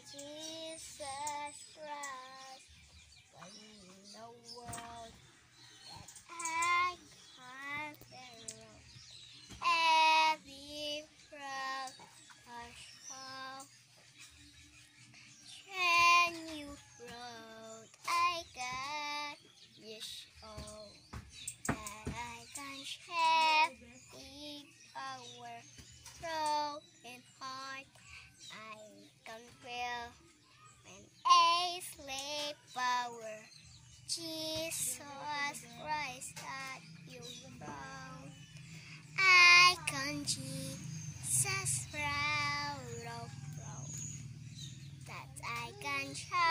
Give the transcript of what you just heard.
Jesus Christ, what in the world that I can't bear. Every proud fall, when you wrote, I got this all that I can share the power, broken heart. I can feel when a slave power. Jesus Christ that you found. I can Jesus proud of proud that I can shout.